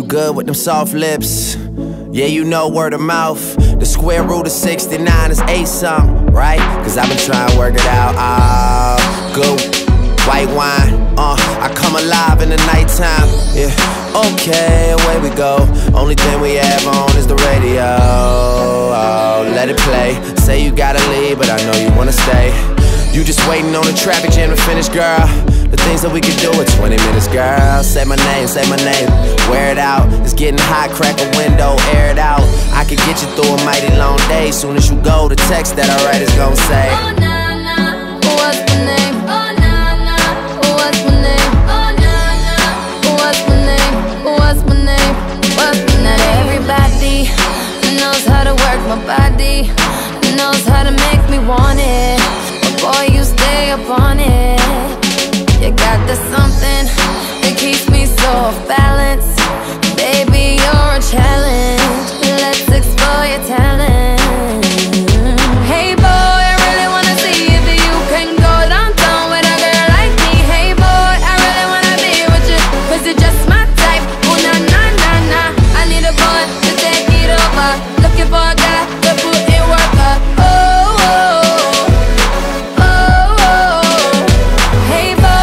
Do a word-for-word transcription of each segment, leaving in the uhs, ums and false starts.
you good with them soft lips. Yeah, you know word of mouth. The square root of sixty-nine is eight something, right? Cause I've been trying to work it out. Ah, uh, good white wine, uh, I come alive in the nighttime. Yeah, okay, away we go. Only thing we have on is the radio. Oh, let it play. Say you gotta leave, but I know you wanna stay. You just waiting on the traffic jam to finish, girl. The things that we could do in twenty minutes, girl. Say my name, say my name, wear it out. It's getting hot, crack a window, air it out. I could get you through a mighty long day. Soon as you go, the text that I write is gonna say, oh, nah, nah, what's my name? Oh, nah, nah, what's my name? Oh, nah, nah, what's my name? What's my name? What's my name? Not everybody knows how to work my body, knows how to make me want it. But boy, you stay up on it. You got the something that keeps me so off balance. Baby, you're a challenge. Let's explore your talent. Hey boy, I really wanna see if you can go downtown with a girl like me. Hey boy, I really wanna be with you, cause you're just my type. Oh na na na na, I need a boy to take it over. Looking for a guy to put in work up. Oh, oh, oh, oh. Hey boy,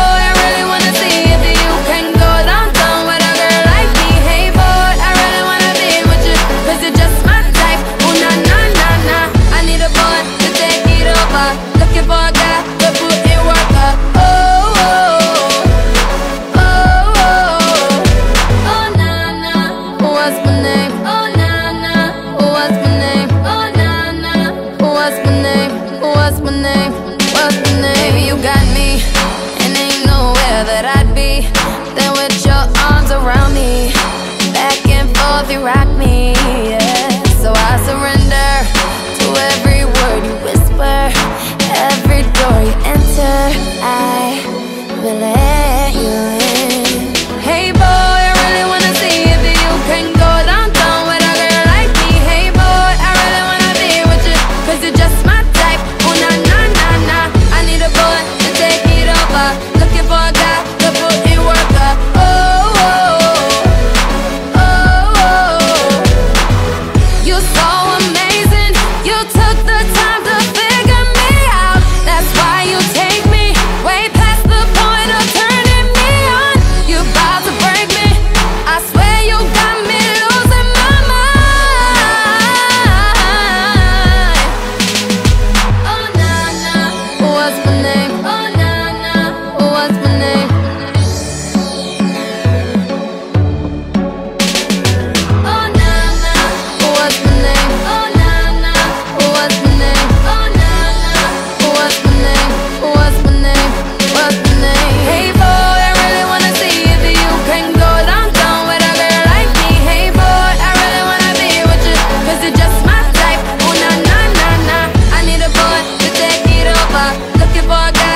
looking for a guy to put in work up. Oh, oh, oh, oh, oh, nah, nah, what's my name? Oh, nah, nah, what's my name? Oh, nah, nah, what's my name? What's my name? What's my name? Baby, you got me, and ain't nowhere that I'd be than with your arms around me. Back and forth, you rock me, yeah. So I surrender to every word you whisper. Every door you enter, I will let you in. Hey boy, I really wanna see if you can go downtown with a girl like me. Hey boy, I really wanna be with you, cause you're just my type. Oh na na na na, I need a boy to take it over. Looking for a guy to put in work up. Oh, oh, oh, oh. You're so amazing, you took the time to figure me out. That's why you take me way past the point of turning me on. You about to break me, I swear you got me losing my mind. Oh nah nah, what's my name? Oh nah nah, what's my name? Oh nah nah, what's my name? Oh nah nah, what's my name? Oh nah nah, what's my name? What's my name? What's my name? Hey boy, I really wanna see if you can go downtown with a girl like me. Hey boy, I really wanna be with you, cause you're just my type. Oh na na na na, I need a boy to take it over. Looking for a guy